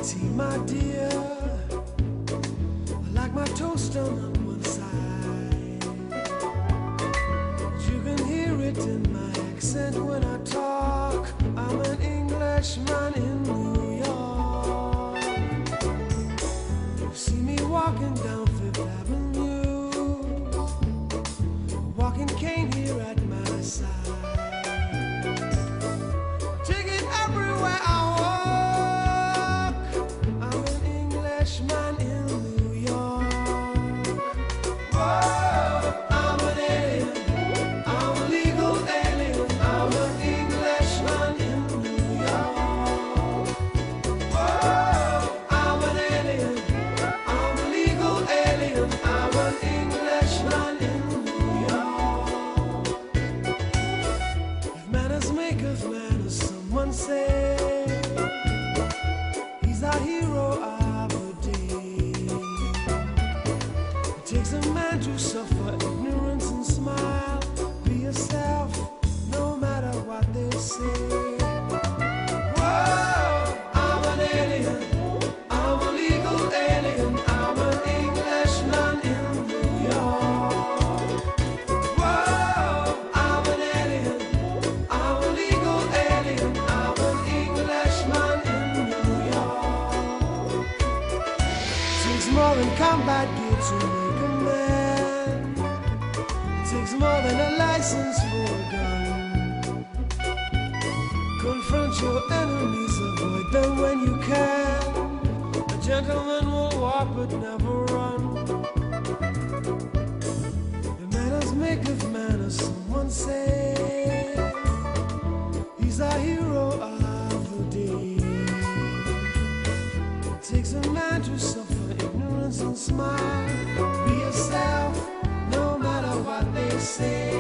tea, my dear. I like my toast on one side. You can hear it in my accent when I talk. I'm an Englishman in New York. You see me walking down Fifth Avenue, walking cane here at my side. Take it everywhere I walk. I'm an Englishman in New York. Whoa, I'm an alien. I'm a legal alien. I'm an Englishman in New York. Whoa, I'm an alien. I'm a legal alien. I'm an Englishman in New York. If manners make us manners, someone say he's our hero of the day. It takes a man to suffer ignorance and smile. Be yourself, no matter what they say. Whoa, I'm an alien. I'm a legal alien. I'm an Englishman in New York. Whoa, I'm an alien. I'm a legal alien. I'm an Englishman in New York. Takes more than combat gear to make a man. Takes more than a license for a gun. Confront your enemies, avoid them when you can. A gentleman will walk but never run. The manners make of manners, someone say. He's our hero of the day. It takes a man to suffer ignorance and smile. Be yourself, no matter what they say.